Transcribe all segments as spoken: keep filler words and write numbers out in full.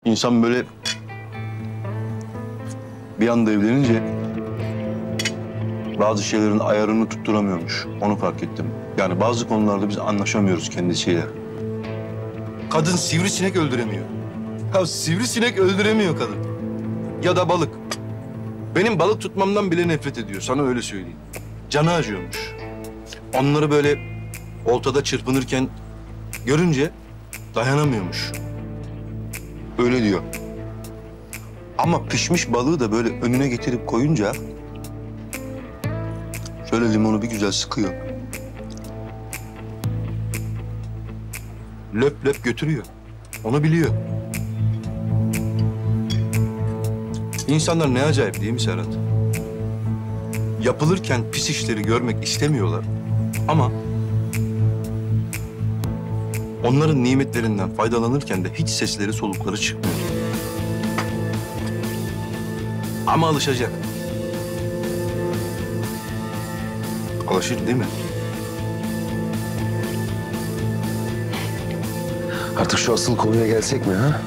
İnsan böyle bir anda evlenince bazı şeylerin ayarını tutturamıyormuş. Onu fark ettim. Yani bazı konularda biz anlaşamıyoruz kendisiyle. Kadın sivrisinek öldüremiyor. Ya sivrisinek öldüremiyor kadın. Ya da balık. Benim balık tutmamdan bile nefret ediyor. Sana öyle söyleyeyim. Canı acıyormuş. Onları böyle oltada çırpınırken görünce dayanamıyormuş. Öyle diyor. Ama pişmiş balığı da böyle önüne getirip koyunca şöyle limonu bir güzel sıkıyor. Löp löp götürüyor. Onu biliyor. İnsanlar ne acayip değil mi Serhat? Yapılırken pis işleri görmek istemiyorlar. Ama onların nimetlerinden faydalanırken de hiç sesleri solukları çıkmıyor. Ama alışacak. Alışır değil mi? Artık şu asıl konuya gelsek mi ha?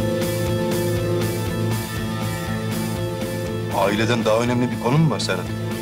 Aileden daha önemli bir konu mu var Serhat?